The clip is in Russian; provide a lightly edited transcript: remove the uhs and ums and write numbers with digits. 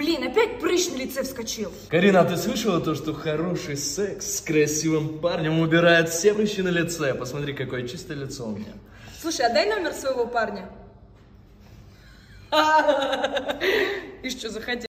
Блин, опять прыщ на лице вскочил. Карина, а ты слышала то, что хороший секс с красивым парнем убирает все прыщи на лице? Посмотри, какое чистое лицо у меня. Слушай, а дай номер своего парня. И что, захотел?